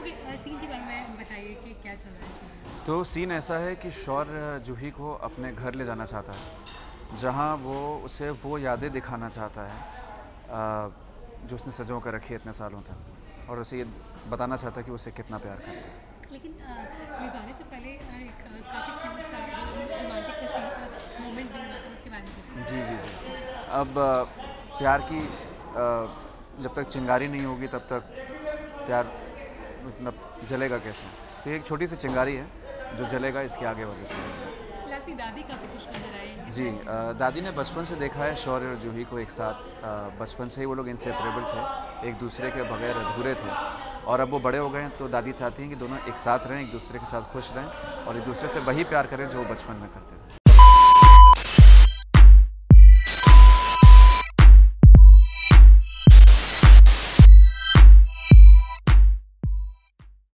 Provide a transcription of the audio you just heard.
थोड़ी सीन के बारे में बताइए कि क्या चल रहा है इसमें? तो सीन ऐसा है कि शौर्य जूही को अपने घर ले जाना चाहता है, जहाँ वो उसे वो यादें दिखाना चाहता है जो उसने सँजो कर रखी है इतने सालों तक, और उसे ये बताना चाहता है कि वो उसे कितना प्यार करता है। लेकिन ले जाने से पहले एक काफ़ी क्यूट सा रोमांटिक सा मोमेंट भी हुआ था, उसके बारे में बताइए। जी, जी, जी। अब प्यार की जब तक चिंगारी नहीं होगी तब तक प्यार मतलब जलेगा कैसे? तो ये एक छोटी-सी चिंगारी है जो जलेगा इसके आगे वाले सीन। फिलहाल आपकी दादी काफ़ी खुश नज़र आई इनके जी, प्यार के लिए। दादी ने बचपन से देखा है शौर्य और जूही को एक साथ। बचपन से ही वो लोग इंसेपरेबल थे, एक दूसरे के बगैर अधूरे थे, और अब वो बड़े हो गए हैं तो दादी चाहती हैं कि दोनों एक साथ रहें, एक दूसरे के साथ खुश रहें और एक दूसरे से वही प्यार करें जो वो बचपन में करते थे।